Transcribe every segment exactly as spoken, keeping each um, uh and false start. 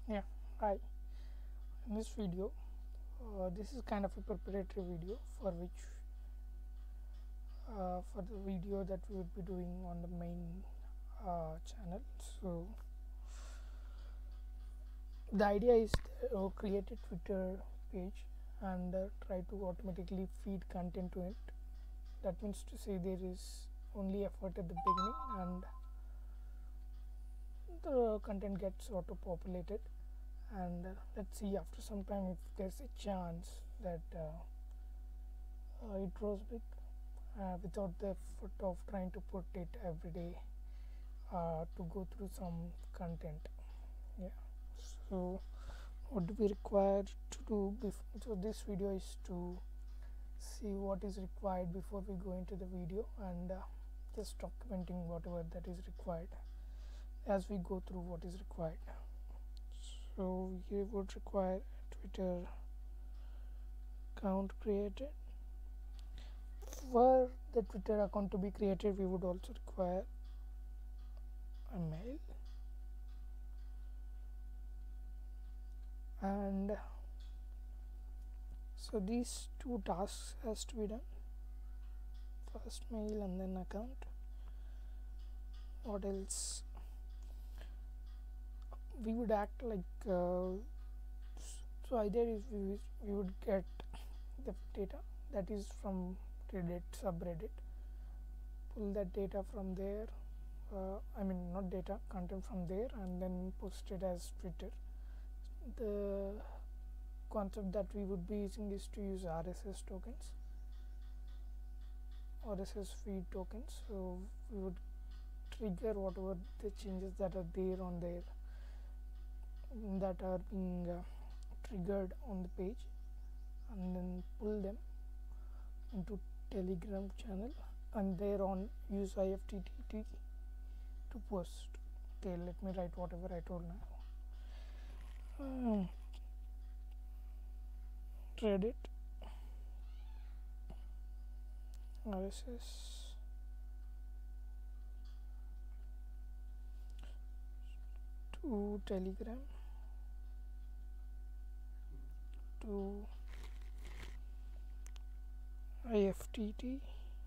Yeah, hi. In this video, uh, this is kind of a preparatory video for which uh, for the video that we would be doing on the main uh, channel. So the idea is to create a Twitter page and uh, try to automatically feed content to it. That means to say there is only effort at the beginning and the content gets auto populated, and uh, let's see after some time if there's a chance that uh, uh, it grows big uh, without the effort of trying to put it every day uh, to go through some content. Yeah. So what do we require to do before? So this video is to see what is required before we go into the video, and uh, just documenting whatever that is required as we go through what is required. So we would require a Twitter account created. For the Twitter account to be created, we would also require a mail, and so these two tasks has to be done: first mail and then account. What else? We would act like uh, so either is we, we would get the data that is from Reddit subreddit, pull that data from there, uh, I mean not data, content from there, and then post it as Twitter. The concept that we would be using is to use R S S tokens, R S S feed tokens. So we would trigger whatever the changes that are there on there that are being uh, triggered on the page, and then pull them into Telegram channel, and there on use I F T T to post. Okay, let me write whatever I told now. Um, Reddit R S S to Telegram to I F T T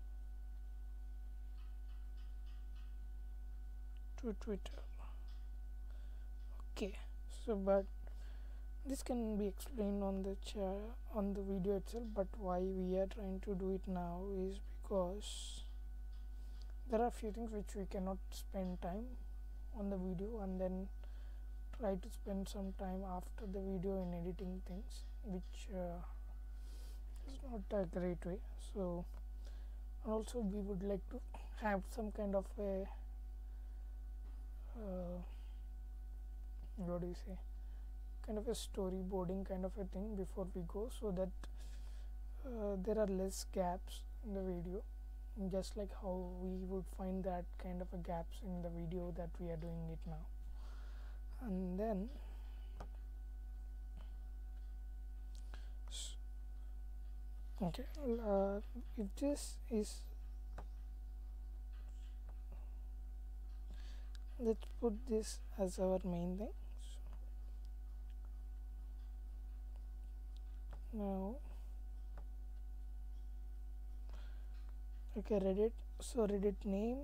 to Twitter. Okay, so but this can be explained on the cha- on the video itself, but why we are trying to do it now is because there are few things which we cannot spend time on the video and then try to spend some time after the video in editing things, which uh, is not a great way. So also we would like to have some kind of a uh, what do you say kind of a storyboarding kind of a thing before we go, so that uh, there are less gaps in the video, just like how we would find that kind of a gaps in the video that we are doing it now. And then okay, uh, if this is, let's put this as our main thing. So now okay, Reddit, so Reddit name,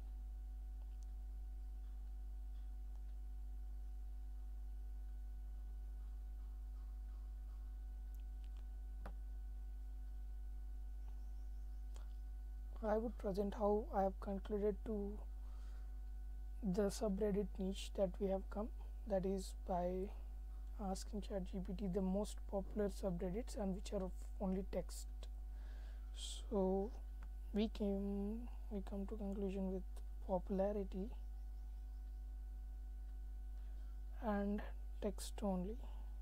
I would present how I have concluded to the subreddit niche that we have come, that is by asking ChatGPT the most popular subreddits and which are of only text. So we came we come to conclusion with popularity and text only.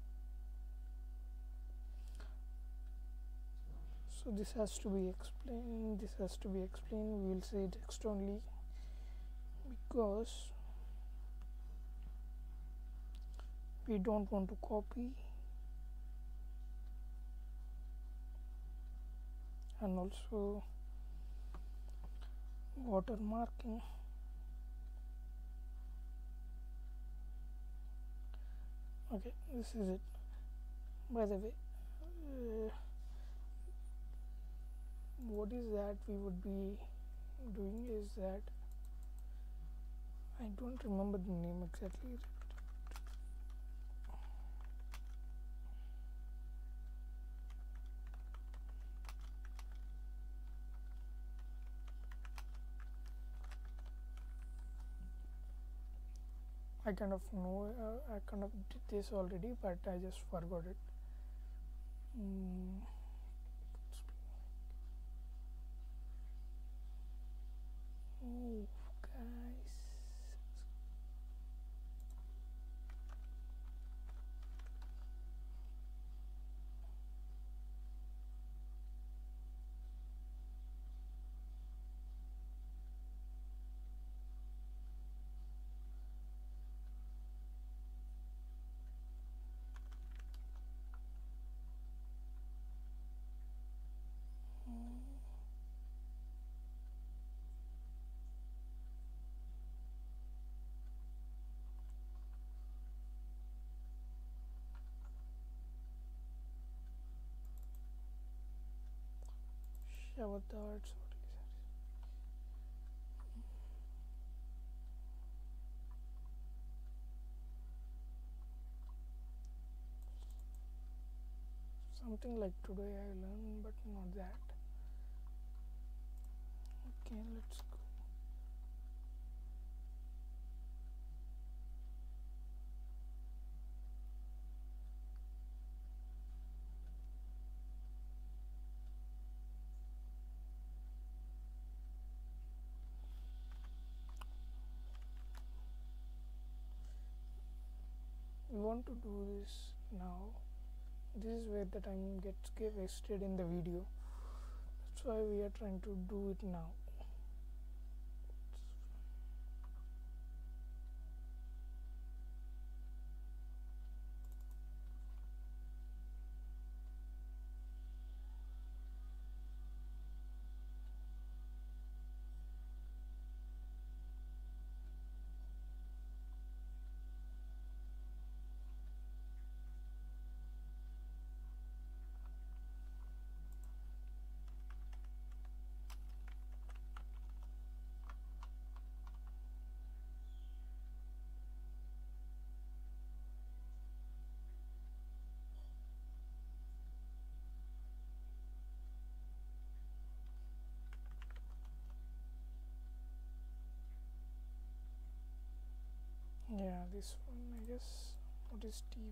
So this has to be explained this has to be explained we will say text only because we don't want to copy, and also watermarking Okay, this is it. By the way, uh, what is that we would be doing is that I don't remember the name exactly. I kind of know, uh, I kind of did this already, but I just forgot it. Mm. Oh, guys. Shower thoughts. Something like today I learned, but not that. Okay, let's go. We want to do this now. This is where the time gets wasted in the video. That's why we are trying to do it now. Yeah, this one I guess. What is Steve?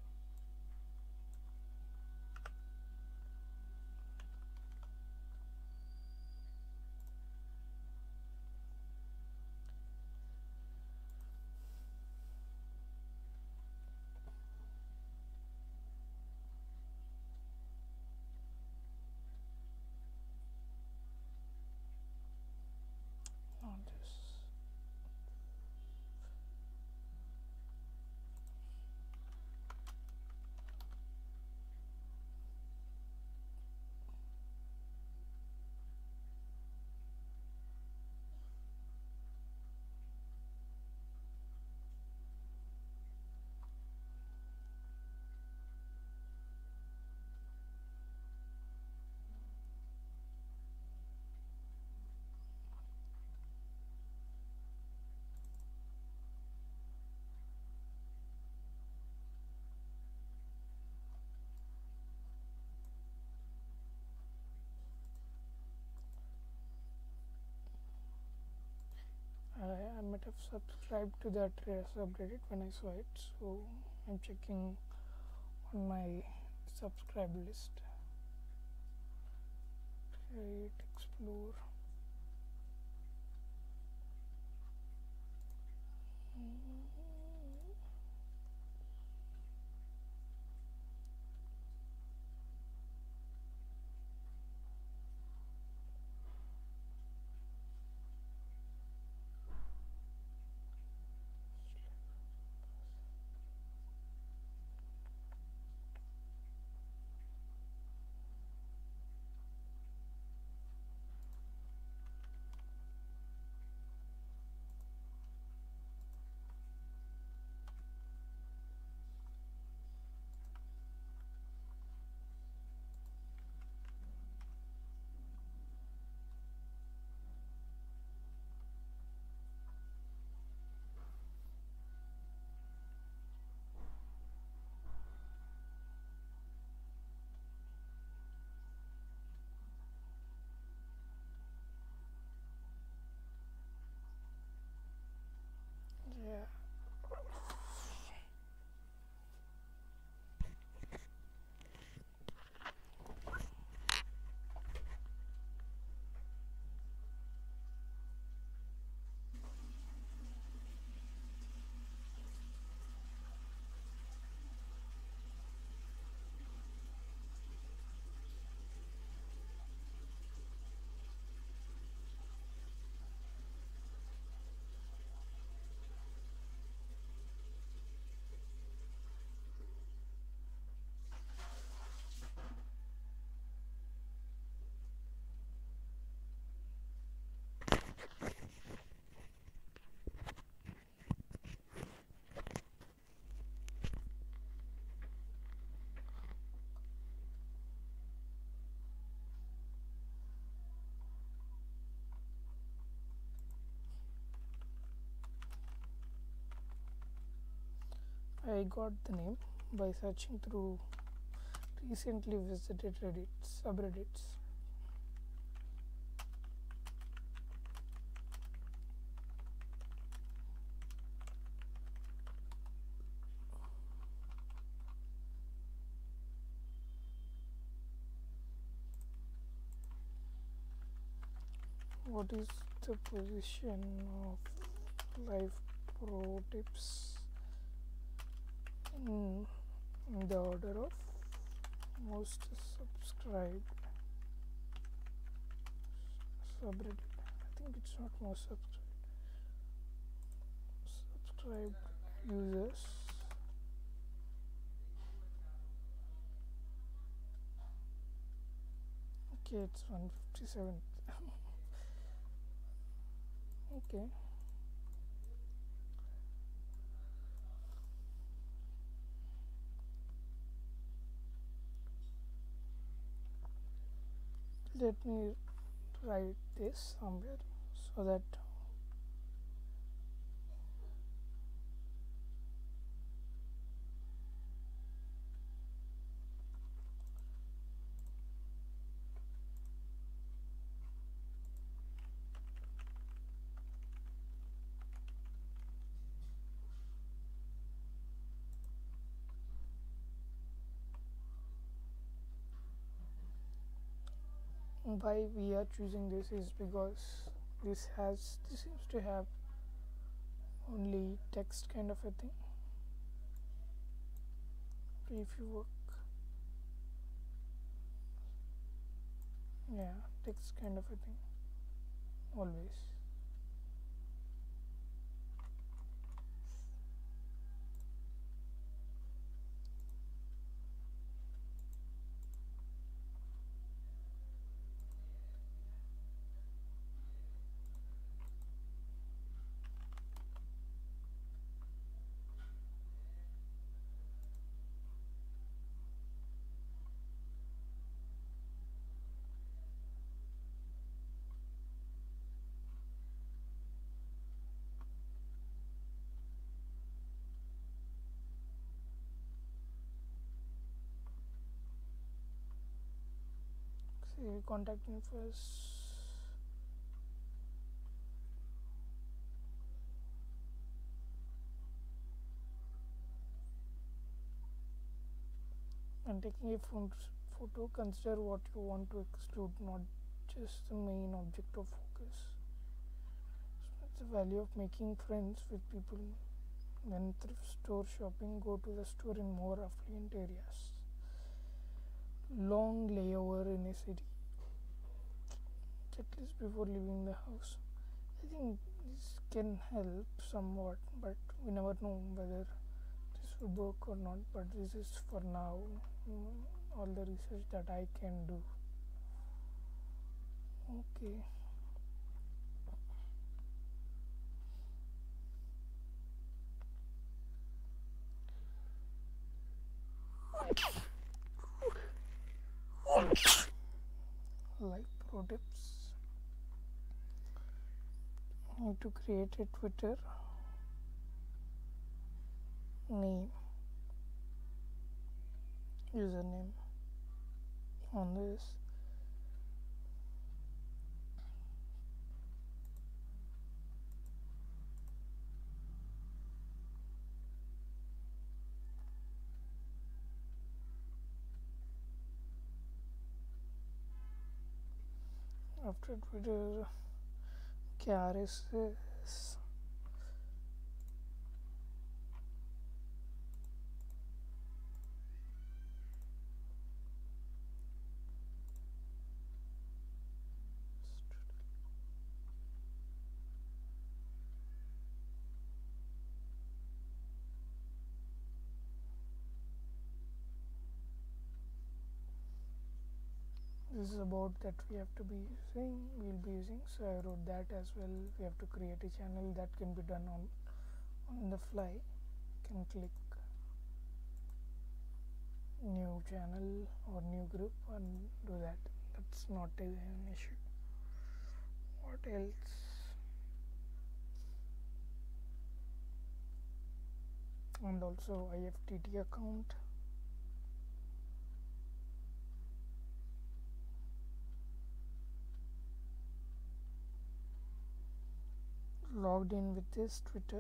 Not this. I, I might have subscribed to that uh, subreddit when I saw it, so I'm checking on my subscribe list. Create, explore. I got the name by searching through recently visited Reddit subreddits. What is the position of life pro tips in, in the order of most subscribed subreddit? I think it's not most subscribed subscribed users. Okay, it's one fifty-seven. Okay. Let me write this somewhere so that why we are choosing this is because this has this seems to have only text kind of a thing. If you work, yeah, text kind of a thing always. See, contact info is and taking a photo, consider what you want to exclude, not just the main object of focus. So that's the value of making friends with people. When thrift store shopping, go to the store in more affluent areas. Long layover in a city. Checklist before leaving the house. I think this can help somewhat, but we never know whether this would work or not. But this is for now mm, all the research that I can do. Okay. Like pro tips. I need to create a Twitter name, username on this. After Twitter, okay, R S S. This is about that we have to be using, we'll be using, so I wrote that as well. We have to create a channel that can be done on on the fly. You can click new channel or new group and do that. That's not an issue. What else? and also I F T T account. Logged in with this Twitter.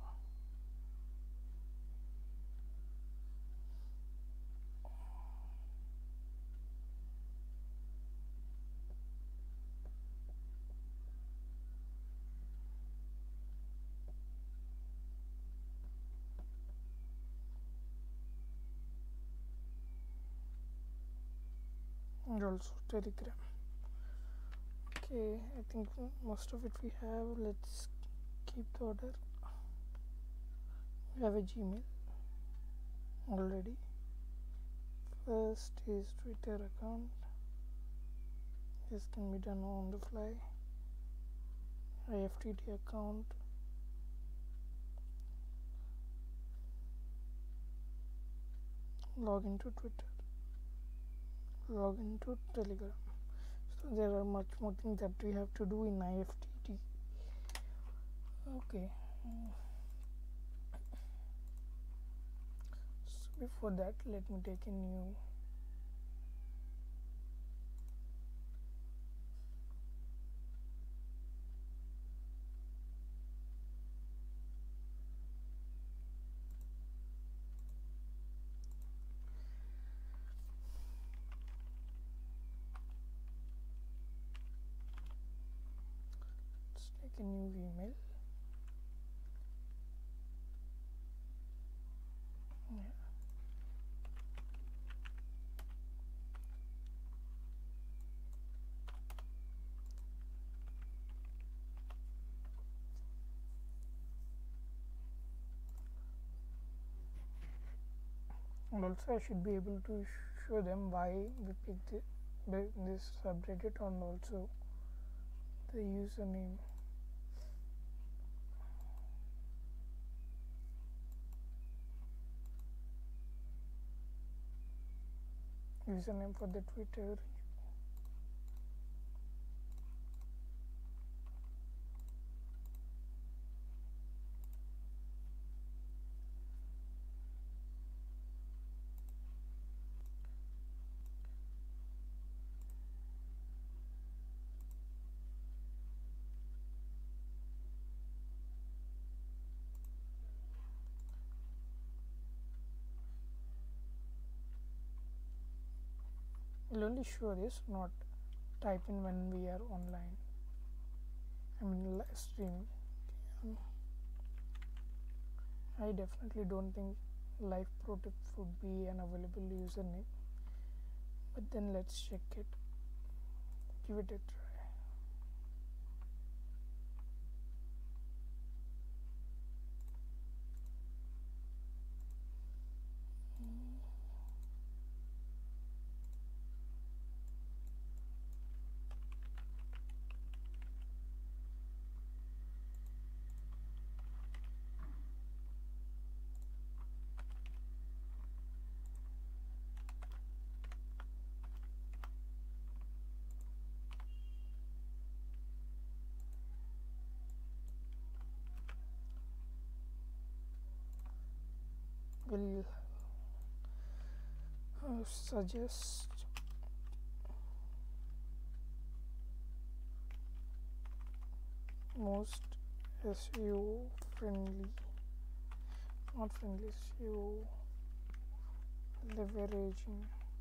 And also Telegram. Okay, I think most of it we have. Let's keep the order. We have a Gmail already. First is Twitter account. This can be done on the fly. I F T T account. Log into Twitter. Log into Telegram. So there are much more things that we have to do in I F T T. Okay. So before that, let me take a new let's take a new email. Yeah. And also I should be able to show them why we picked this subreddit and also the username. Username for the Twitter. We'll only show this, not type in when we are online. I mean live streaming. Um, I definitely don't think live pro tips would be an available username, but then let's check it. Give it a try. Will uh, suggest most S E O friendly, not friendly, S E O leveraging.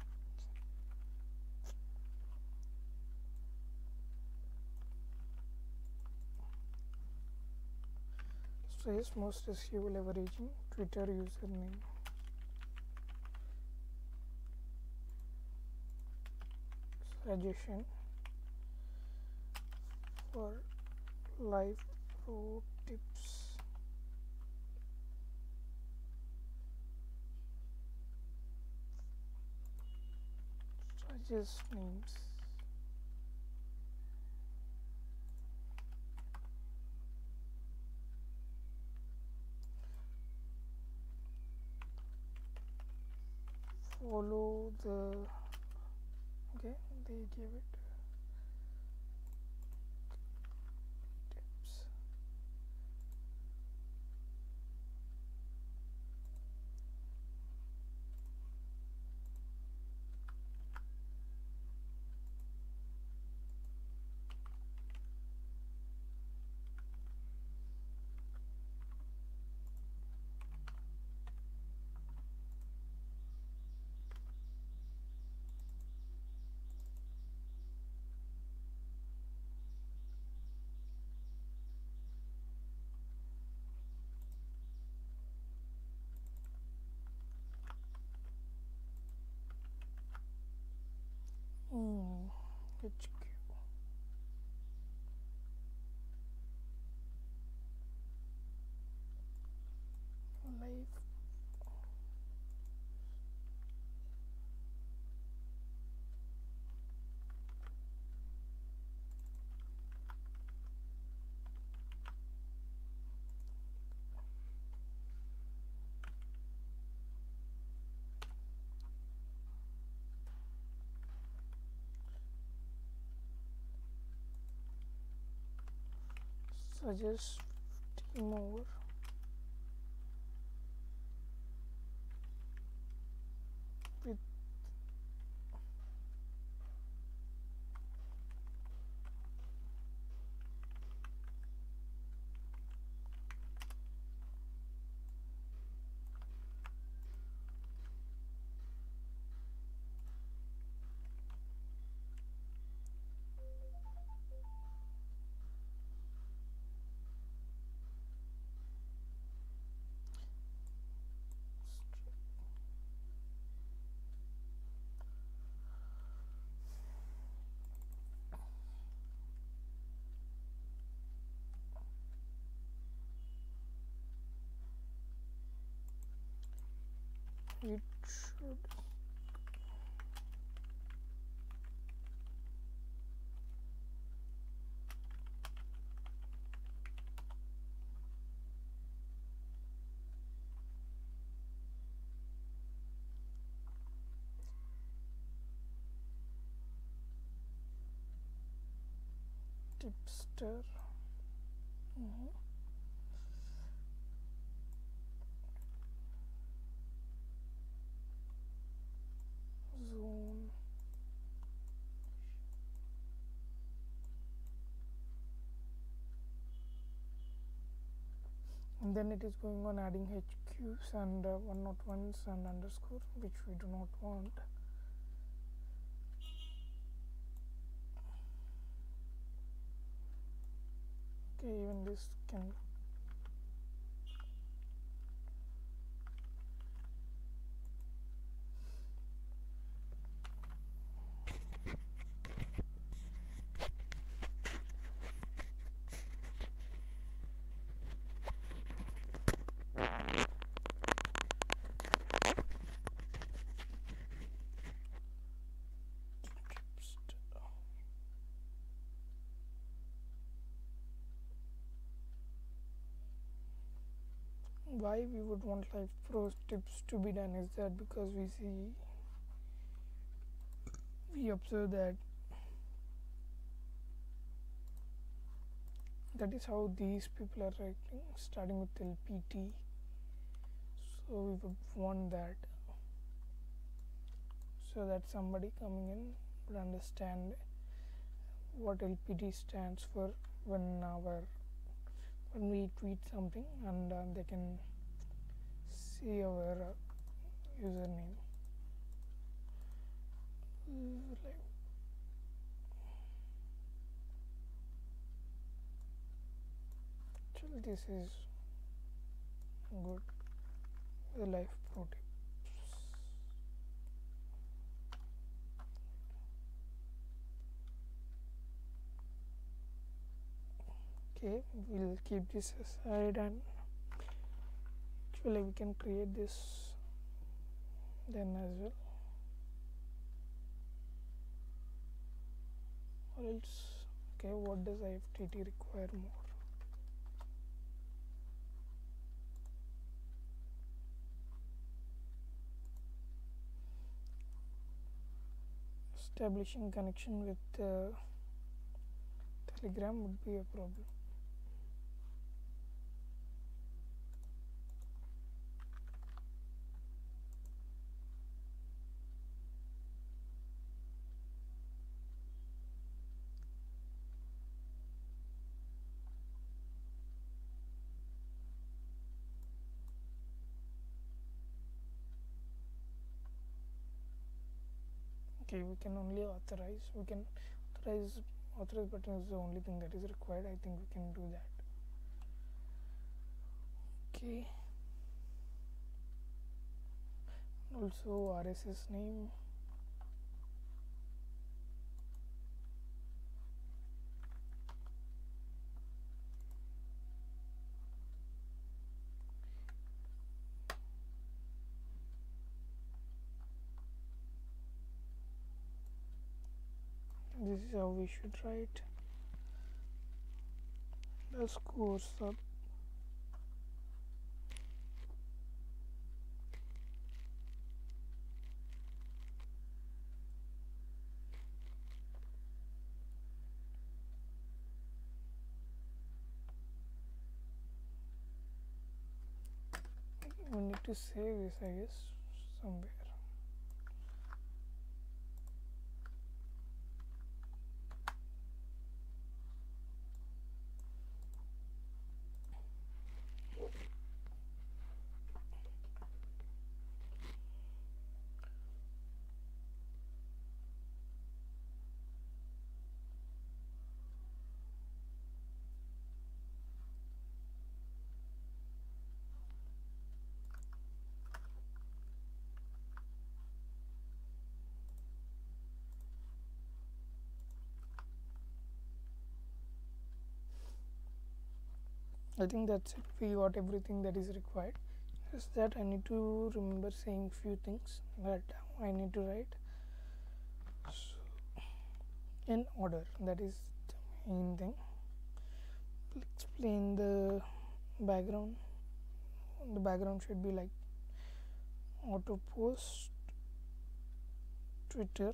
So yes, most S E O leveraging Twitter username. Suggestion for live pro tips. Suggest names. Follow the, okay, they gave it tips. H Q. Live. Suggest fifty more. With it should tipster. Mm-hmm. Zone. And then it is going on adding H Qs and uh, one not ones and underscore, which we do not want. Okay, even this can why we would want live pro tips to be done is that because we see we observe that that is how these people are writing, starting with L P T. So we would want that, so that somebody coming in would understand what L P T stands for when our when we tweet something, and uh, they can see our uh, username. Uh, like actually this is good, the life pro tips. Okay, we'll keep this aside, and actually we can create this then as well, or else. Okay, what does I F T T require more? Establishing connection with uh, Telegram would be a problem. Okay, we can only authorize. We can authorize. Authorize button is the only thing that is required. I think we can do that. Okay. Also R S S name. this is how we should write the score sub. We need to save this, I guess, somewhere. I think that's it. We got everything that is required. Just that I need to remember saying few things that I need to write so, in order. That is the main thing. Explain the background. The background should be like auto post, Twitter,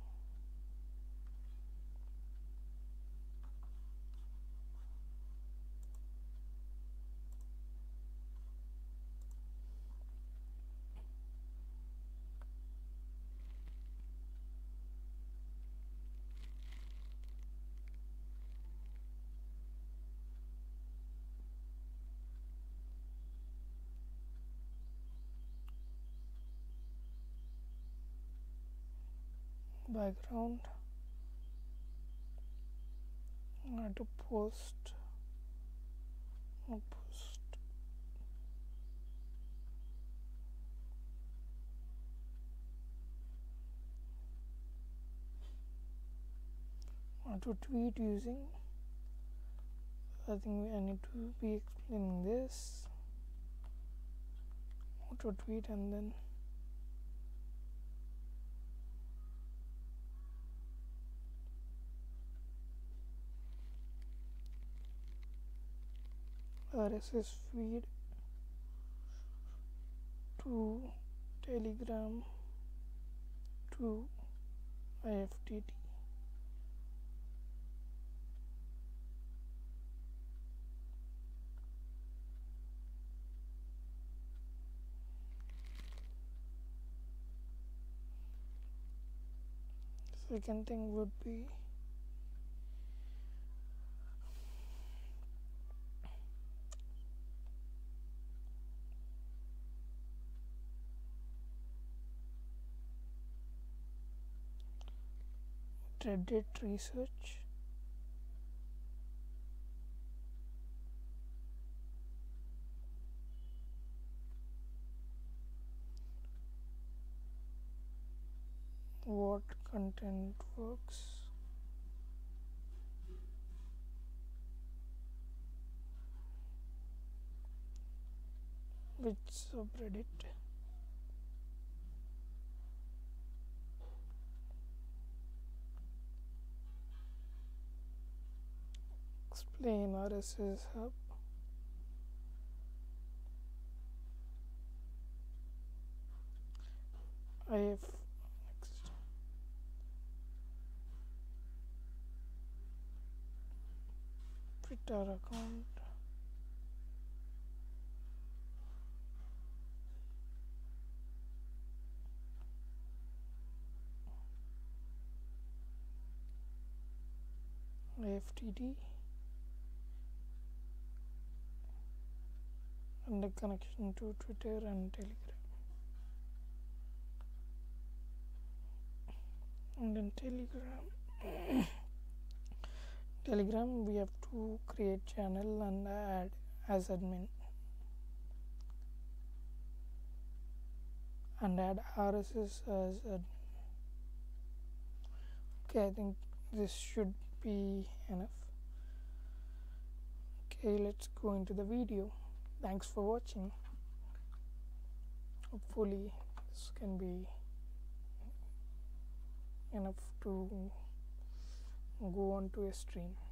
background, auto post, auto post, auto tweet using. I think I need to be explaining this. Auto tweet and then R S S feed to Telegram to I F T T. Second thing would be Reddit research. What content works? Which subreddit? Explain R S S hub. I F next. Twitter account. I F T T and the connection to Twitter and Telegram. And then Telegram. Telegram, we have to create channel and add as admin and add R S S as admin. Okay, I think this should be enough. Okay, let's go into the video. Thanks for watching. Hopefully this can be enough to go on to a stream.